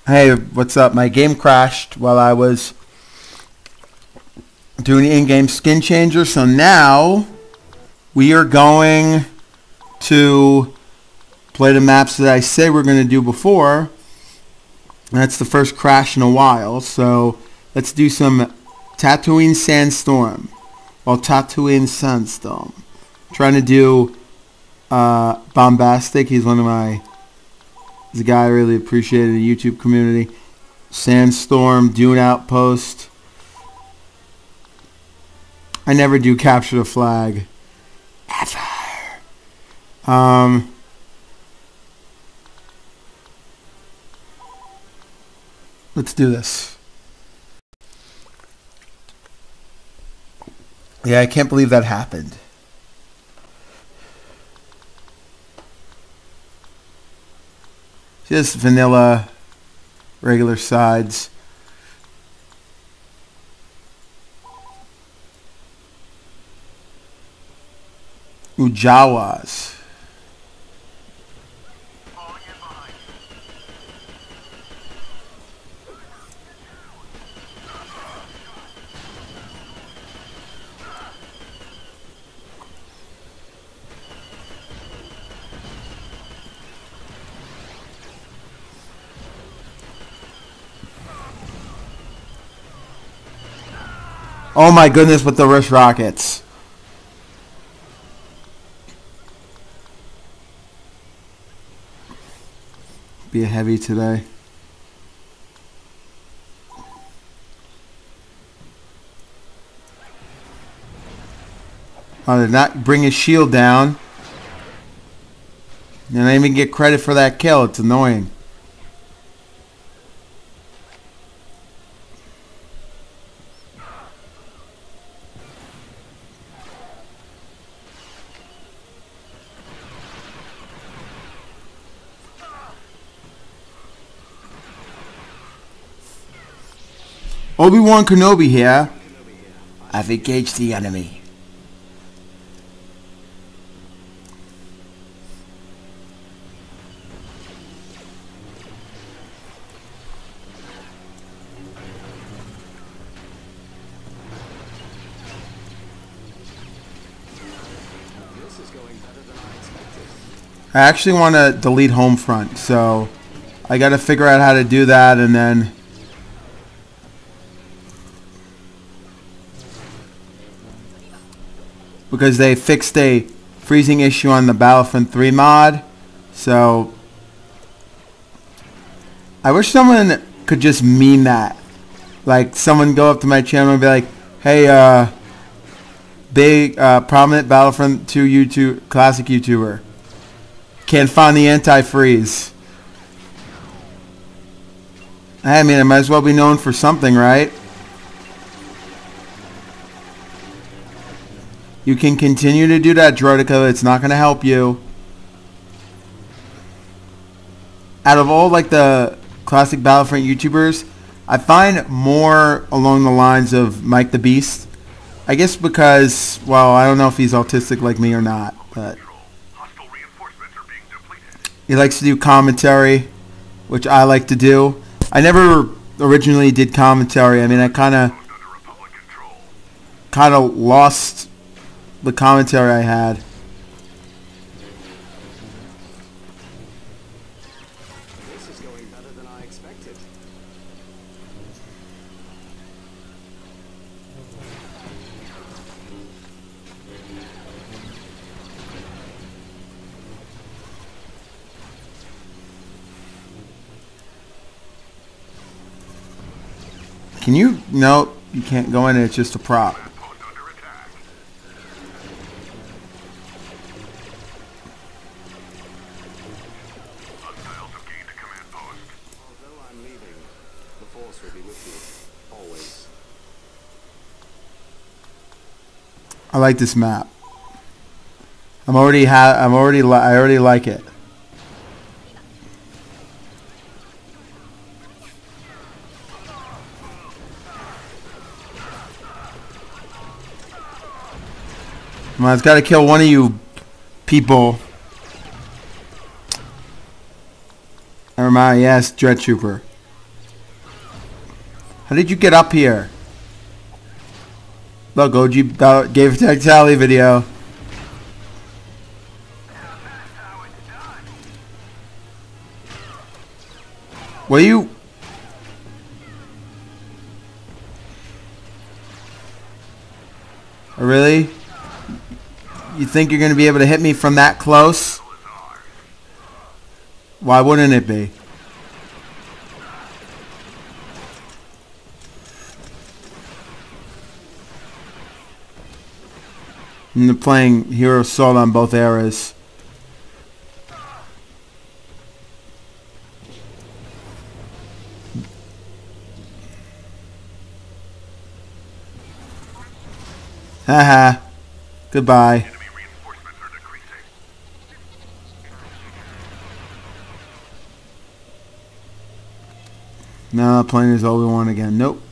Hey, what's up? My game crashed while I was doing the in-game skin changer, so now we are going to play the maps that I say we're going to do before. That's the first crash in a while, so let's do some Tatooine Sandstorm. Well, Tatooine Sandstorm. I'm trying to do Bombastic. He's he's a guy I really appreciated in the YouTube community. Sandstorm, Dune Outpost. I never do capture the flag. Ever. Let's do this. Yeah, I can't believe that happened. Just vanilla, regular sides. Jawas. Oh my goodness, with the wrist rockets. Be a heavy today. Oh, did not bring his shield down. And I didn't even get credit for that kill. It's annoying. Obi-Wan Kenobi here. I've engaged the enemy. I actually want to delete Homefront, so I got to figure out how to do that, and then because they fixed a freezing issue on the Battlefront 3 mod, so I wish someone could just meme that. Like, someone go up to my channel and be like, hey, big, prominent Battlefront 2 classic YouTuber. Can't find the anti-freeze. I mean, I might as well be known for something, right? You can continue to do that, Droidica. It's not going to help you. Out of all, like, the classic Battlefront YouTubers, I find more along the lines of Mike the Beast. I guess because, well, I don't know if he's autistic like me or not, but he likes to do commentary, which I like to do. I never originally did commentary. I mean, I kind of lost the commentary I had. This is going better than I expected. Can you? No, you can't go in. It's just a prop. I like this map. I already like it. Come on, it's got to kill one of you people. Never mind. Yes, Dread Trooper. How did you get up here? Look, OG gave a Tech Tally video. Were you... Really? You think you're going to be able to hit me from that close? Why wouldn't it be? And they're playing Hero Assault on both eras. Haha. Goodbye. Now playing as Obi-Wan again. Nope.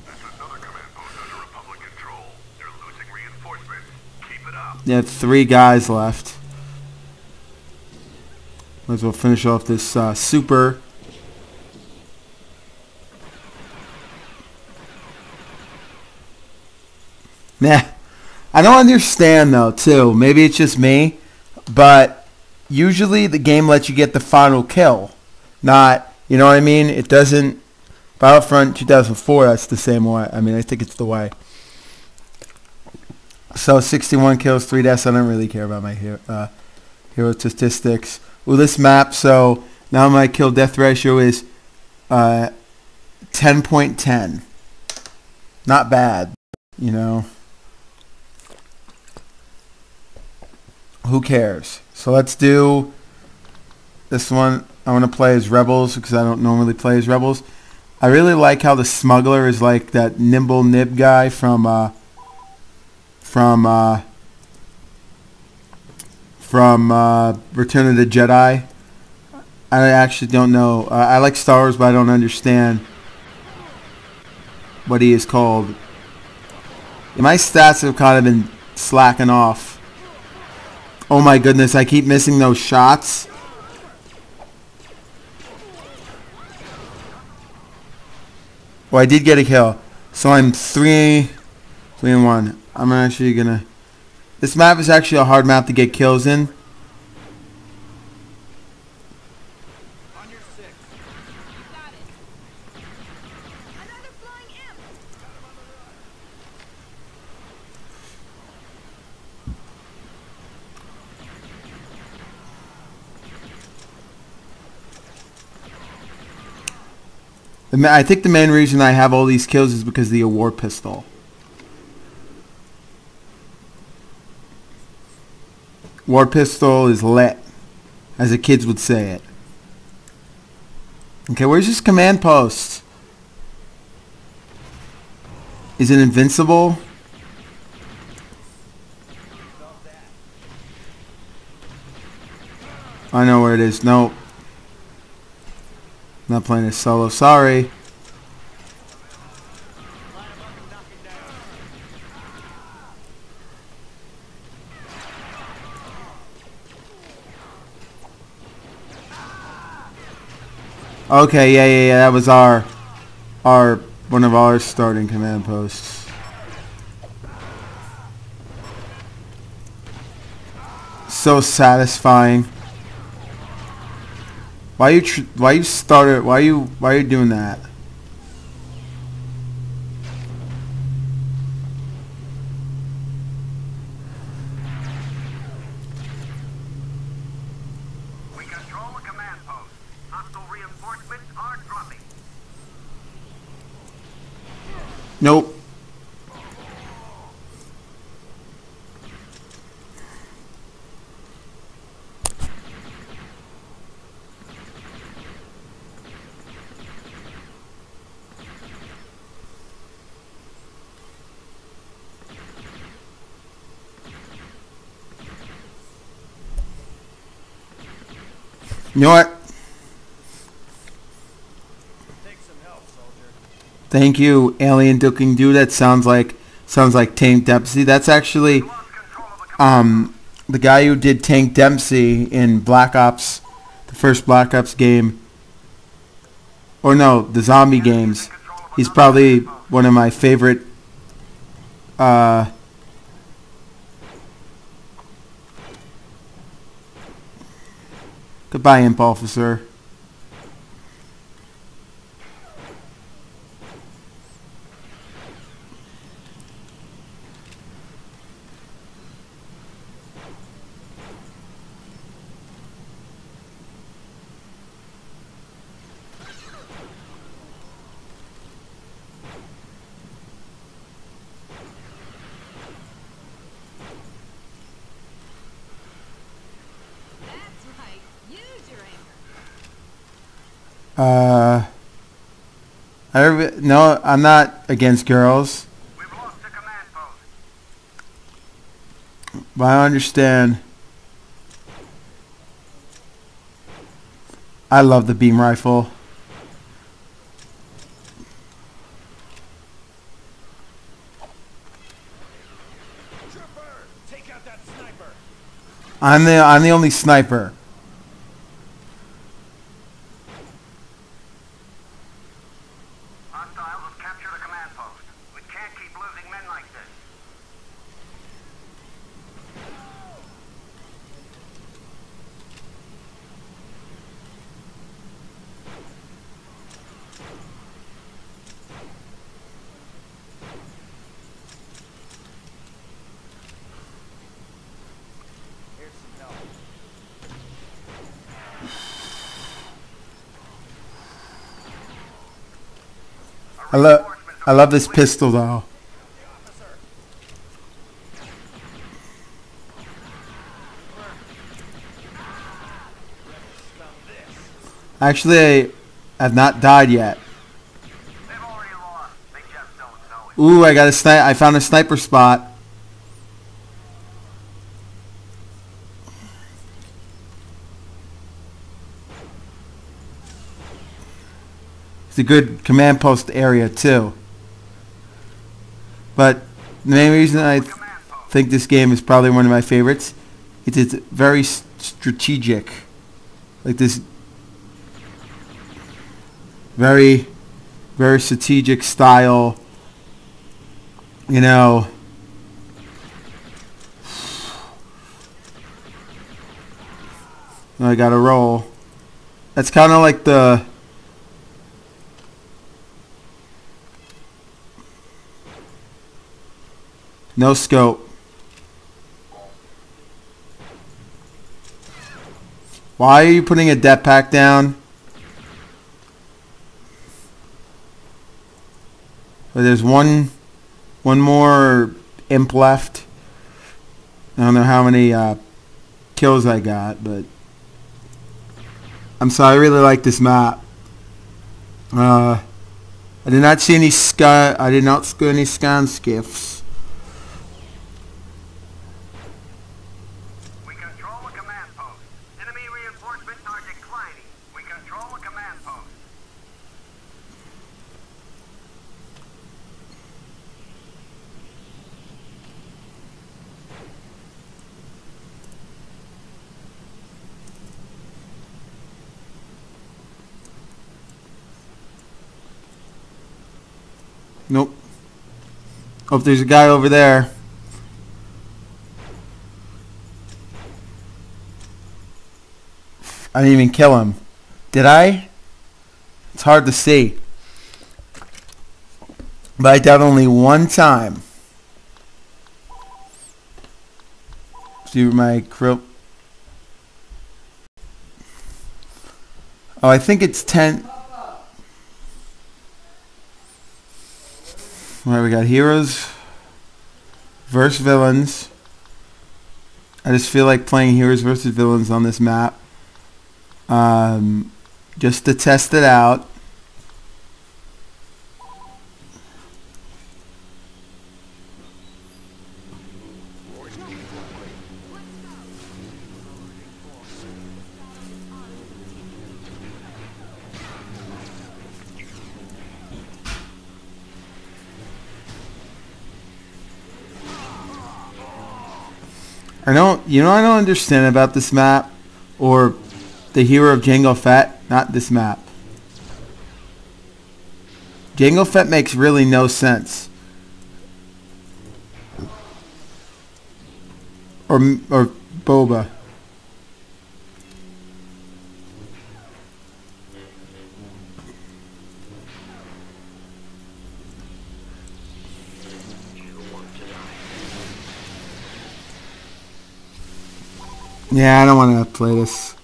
Yeah, 3 guys left. Might as well finish off this super. Nah. I don't understand though, too. Maybe it's just me, but usually the game lets you get the final kill. Not, you know what I mean? It doesn't. Battlefront 2004, that's the same way. I mean, I think it's the way. So 61 kills, 3 deaths. I don't really care about my hero statistics. Well, this map, so now my kill death ratio is 10.10. Not bad, you know. Who cares? So let's do this one. I want to play as Rebels because I don't normally play as Rebels. I really like how the smuggler is like that nimble nib guy from Return of the Jedi. I actually don't know. I like Star Wars, but I don't understand what he is called. My stats have kind of been slacking off. Oh my goodness, I keep missing those shots. Well, I did get a kill. So I'm 3-1. I'm actually gonna... This map is actually a hard map to get kills in. On your 6. Got it. Another flying imp. I think the main reason I have all these kills is because of the war pistol. War pistol is lit, as the kids would say it. Okay, where's this command post? Is it invincible? I know where it is. Nope. Not playing this solo. Sorry. Okay, yeah. That was one of our starting command posts. So satisfying. Why you doing that? We control the command post. Hostile reinforcements are dropping. Nope. You know what? Take some help, soldier. Thank you, alien looking dude. That sounds like Tank Dempsey. That's actually the guy who did Tank Dempsey in Black Ops, the first Black Ops game. Or no, the zombie games. He's probably one of my favorite goodbye, Imp Officer. That's right. Use your anger. No, I'm not against girls, We've lost the command post. but I understand. I love the beam rifle. Trooper, take out that sniper. I'm the only sniper. Hostiles have captured a command post. We can't keep losing men like this. Here's some help. I love this pistol though. Officer. Smell this. Actually, I have not died yet. They've already lost. They just don't know it. Ooh, I found a sniper spot. It's a good command post area too. But the main reason I think this game is probably one of my favorites is it's very strategic. Like this very, very strategic style, you know. I gotta roll. That's kind of like the no scope. Why are you putting a depth pack down? But there's one more imp left. I don't know how many kills I got, but I'm sorry, I really like this map. I did not see any I did not see any scan skiffs. We control a command post. Enemy reinforcements are declining. We control a command post. Nope. Oh, there's a guy over there. I didn't even kill him. Did I? It's hard to see. But I died only one time. See my crew. Oh, I think it's 10. Alright, we got heroes versus villains. I just feel like playing heroes versus villains on this map. Just to test it out. I don't understand about this map or the hero of Jango Fett, not this map. Jango Fett makes really no sense. Or Boba. Yeah, I don't want to play this.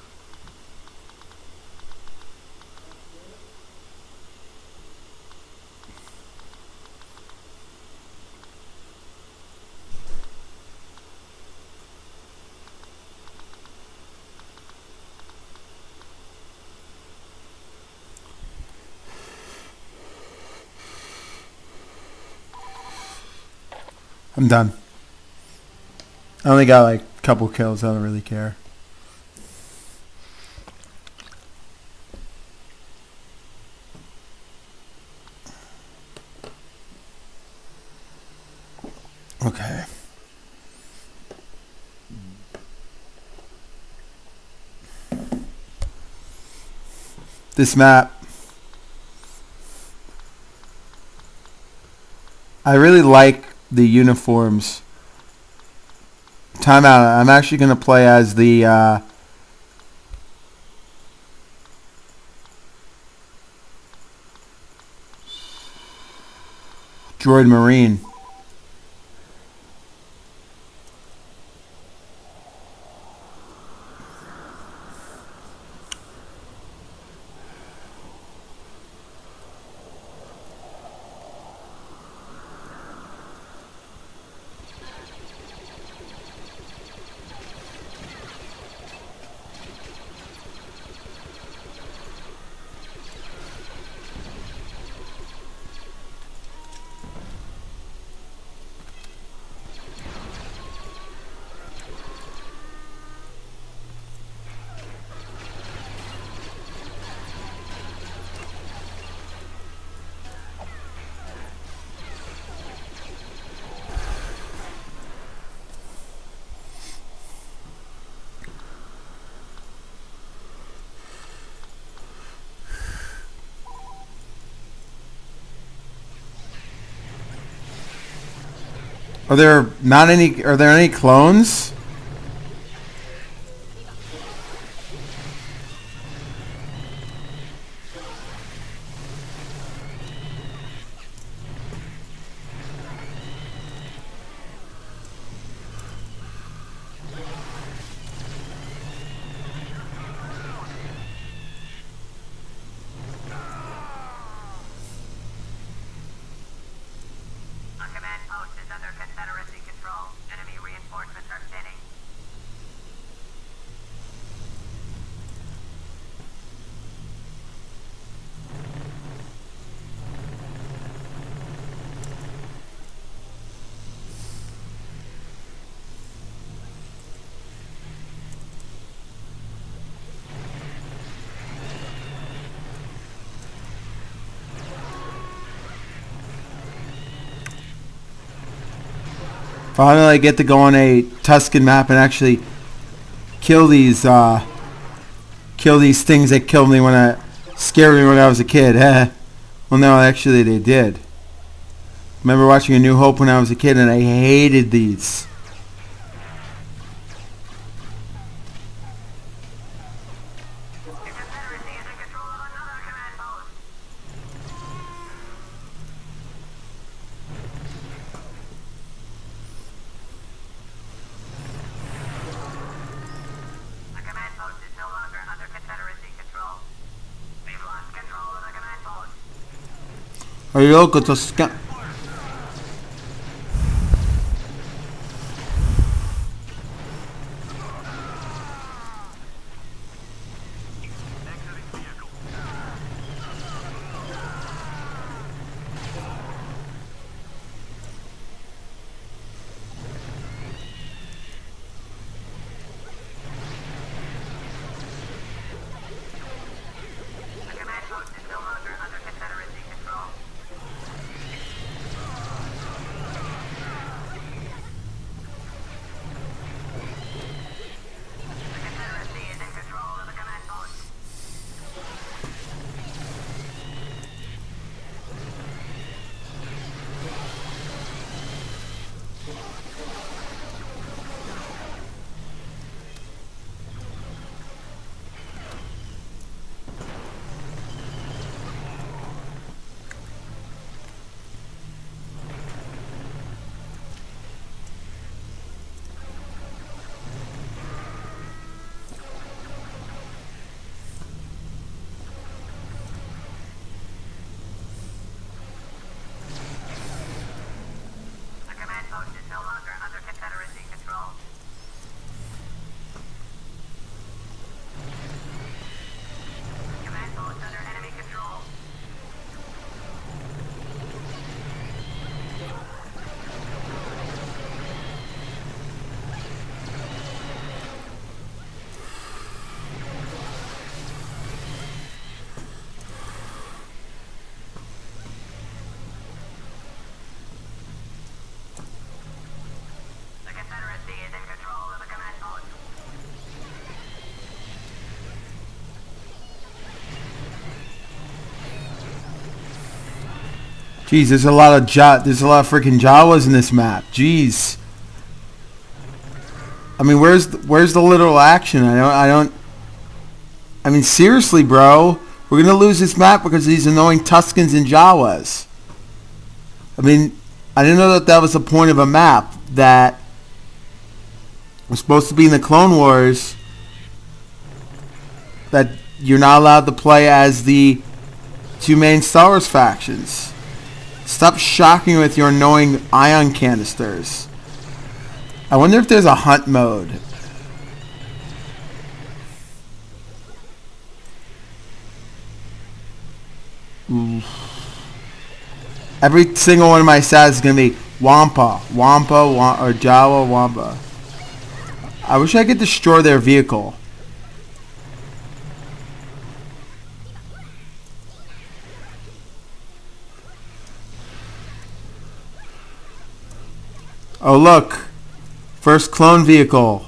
I'm done. I only got like a couple kills. I don't really care. Okay. This map. I really like the uniforms. Timeout. I'm actually going to play as the Droid Marine. Are there any clones? Our command post is under Confederacy control. Enemy reinforcements are thinning. Finally, I get to go on a Tusken map and actually kill these things that killed me scared me when I was a kid. Well, no, actually they did. I remember watching A New Hope when I was a kid, and I hated these. The Confederacy is in control of another command post. The command post is no longer under Confederacy control. We've lost control of the command post. Are you local Tusken? The command post is no longer under Confederacy control. Jeez, there's a lot of freaking Jawas in this map. Jeez. I mean, where's the literal action? I mean, seriously, bro. We're gonna lose this map because of these annoying Tuskens and Jawas. I mean, I didn't know that was the point of a map that was supposed to be in the Clone Wars. That you're not allowed to play as the two main Star Wars factions. Stop shocking with your annoying ion canisters. I wonder if there's a hunt mode. Every single one of my stats is going to be Wampa, or Jawa, Wampa. I wish I could destroy their vehicle. Oh look, first clone vehicle.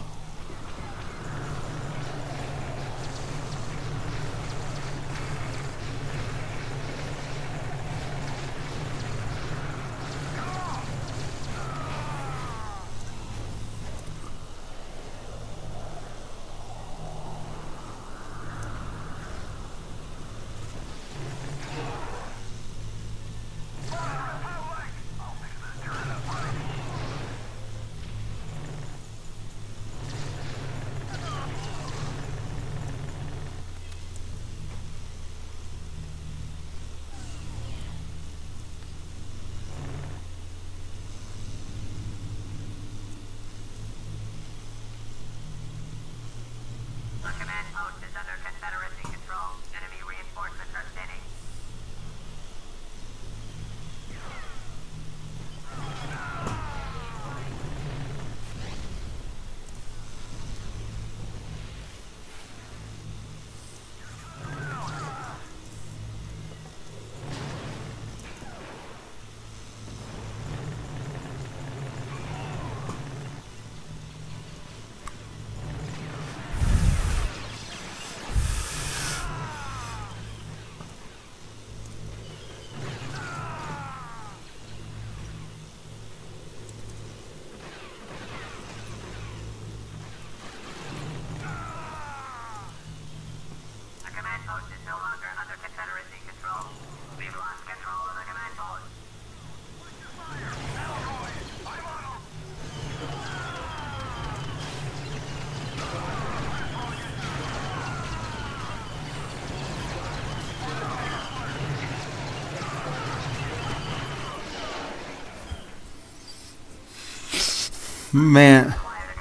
Man,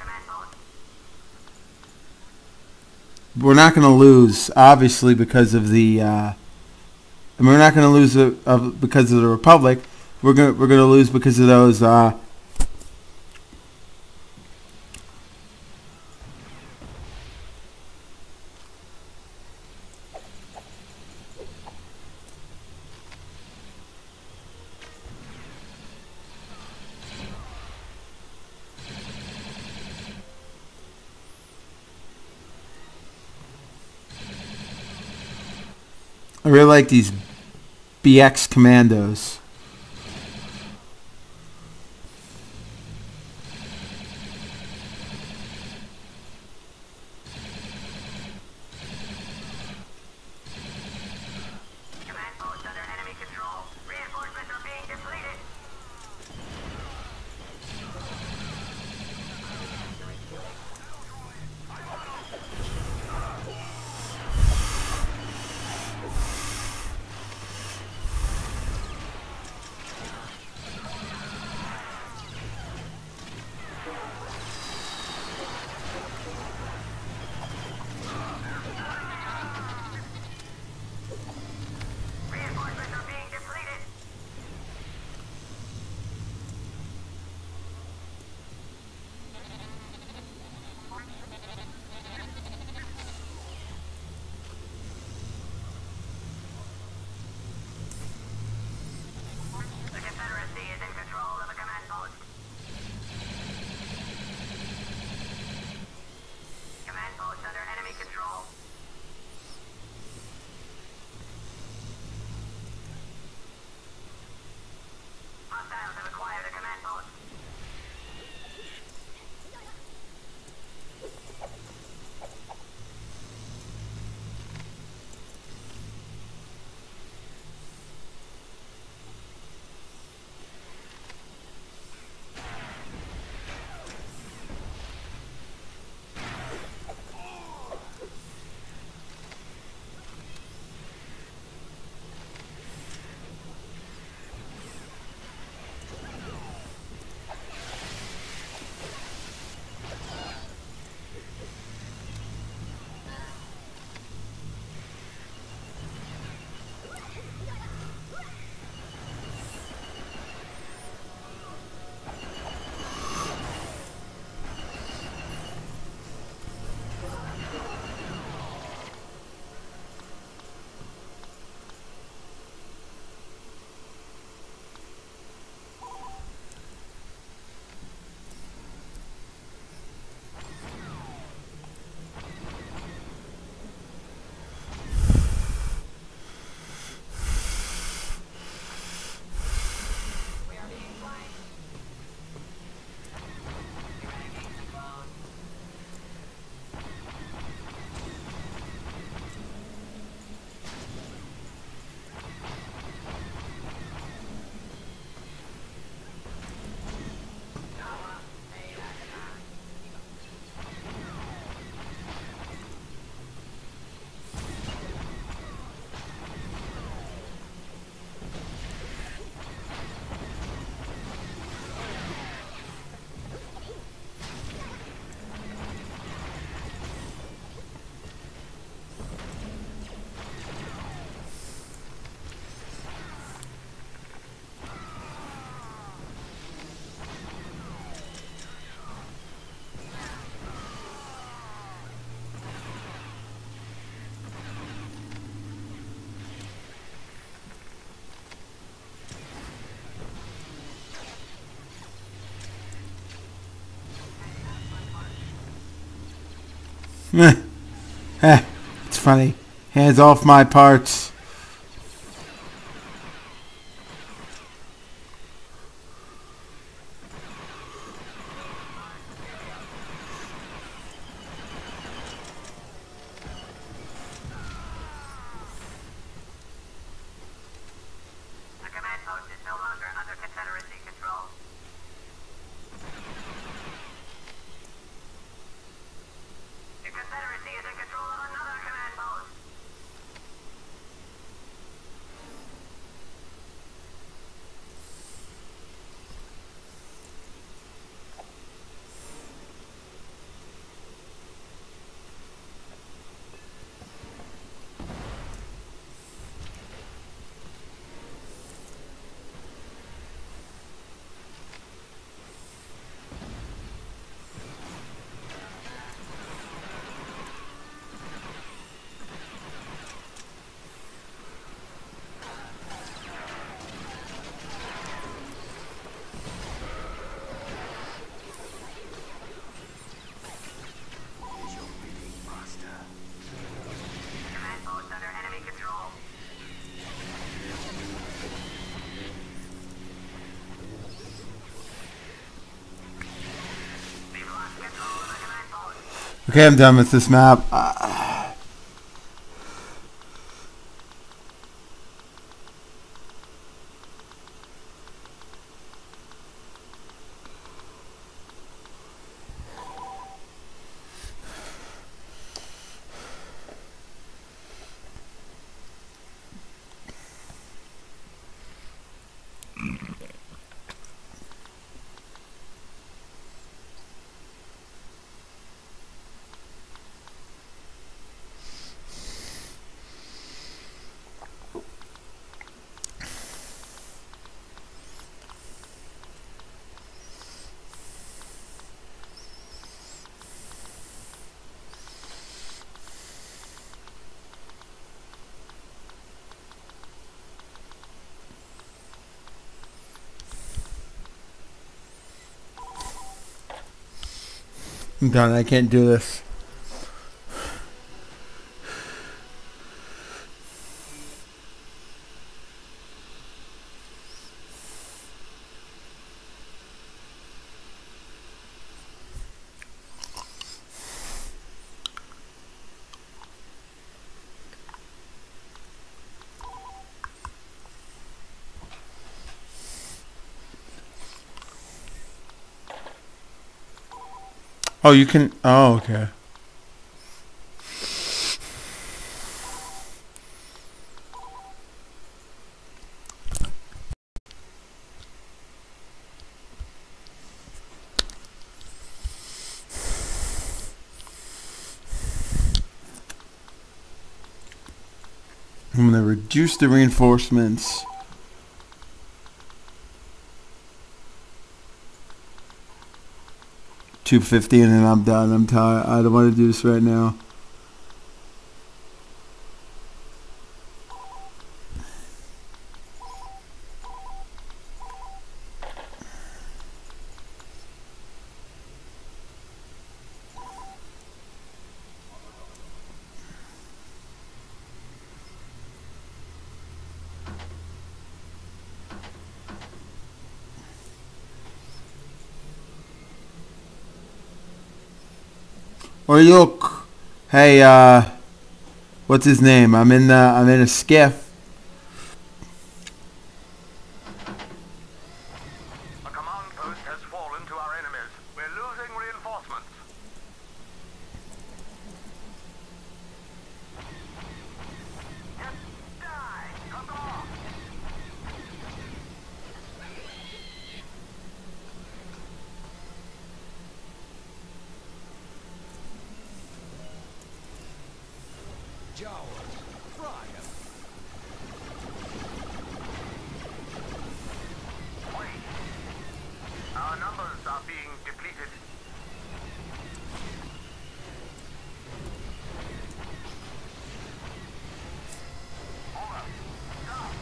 we're not going to lose, obviously, because of the. I mean, we're not going to lose because of the Republic. We're going to lose because of those. I really like these BX commandos. Command post under enemy control. Reinforcements are being depleted. It's funny. Hands off my parts. The command post is no longer under Confederacy control. The Confederacy is in control of another command post. Command post under enemy control. We've lost control of the command post. Okay, I'm done with this map. I'm done. I can't do this. Oh, you can. Oh, okay. I'm going to reduce the reinforcements. $250 and then I'm done. I'm tired. I don't want to do this right now. Or look, hey, what's his name? I'm in a skiff. A command post has fallen to our enemies. We're losing reinforcements. Just die! Come on! Jawas, fry 'em. Wait. Our numbers are being depleted. Over. Stop.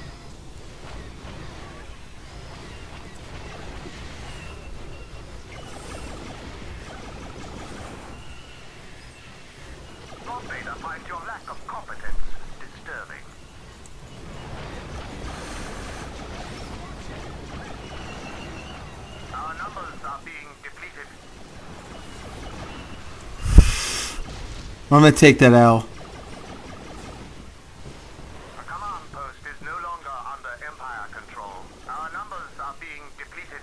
I'm going to take that L. The command post is no longer under Empire control. Our numbers are being depleted.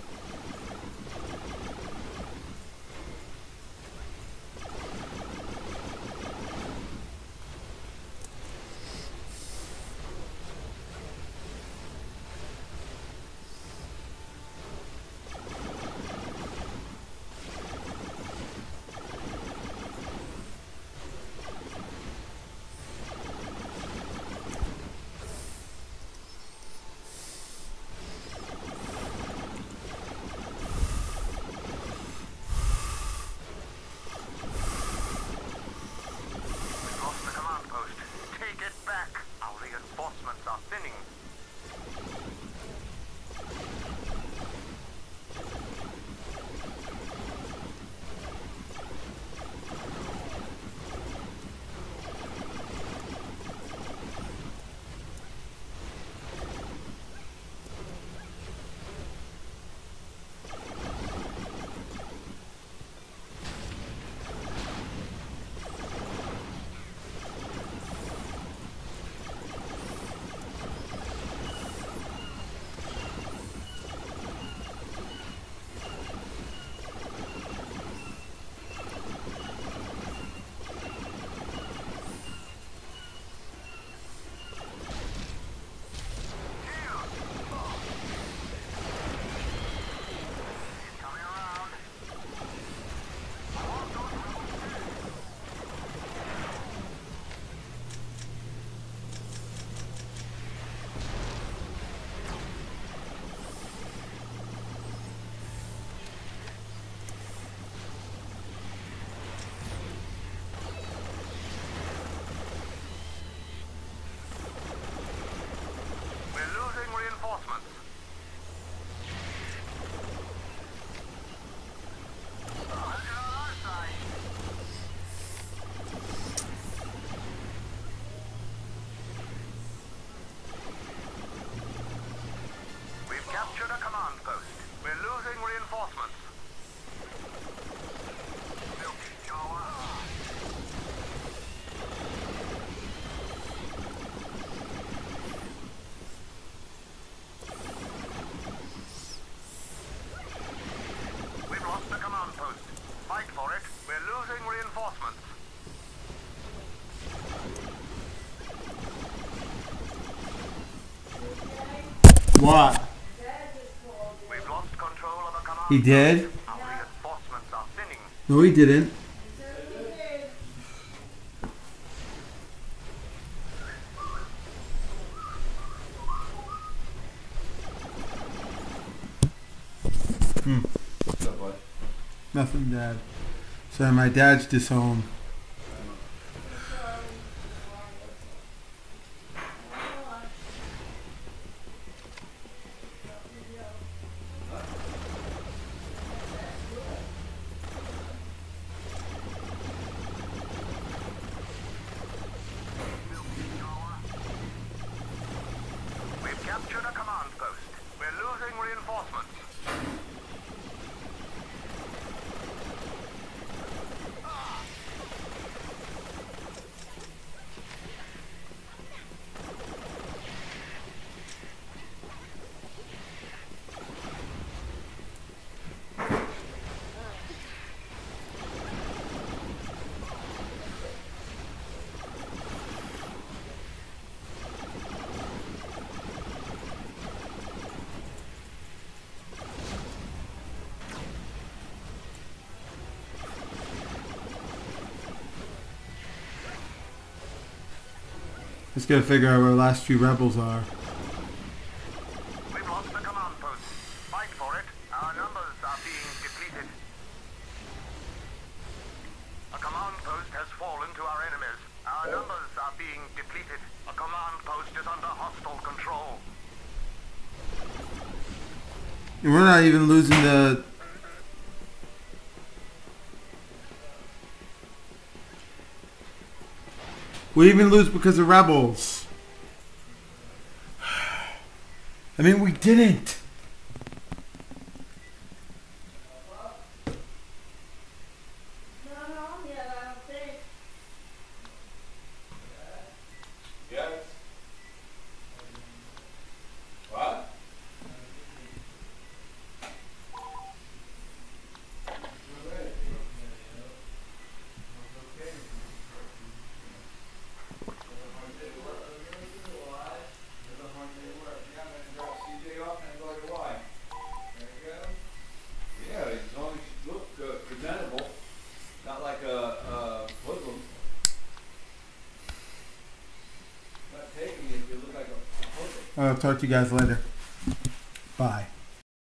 Capture the command post. We're losing reinforcements. We've lost the command post. Fight for it. We're losing reinforcements. What? We've lost control of the command. He did? Our reinforcements are thinning. No, he didn't. What's up, bud? Nothing, Dad. So my dad's disowned. We've captured a command post. We're losing reinforcements. Let's gotta figure out where the last few rebels are. We've lost the command post. Fight for it. Our numbers are being depleted. A command post has fallen to our enemies. Our numbers are being depleted. A command post is under hostile control. And we're not even losing the... We even lose because of rebels. I mean, we didn't. I'll talk to you guys later. Bye.